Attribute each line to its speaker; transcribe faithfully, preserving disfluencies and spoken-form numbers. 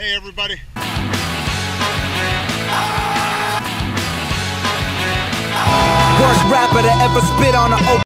Speaker 1: Hey everybody.
Speaker 2: Worst rapper to ever spit on a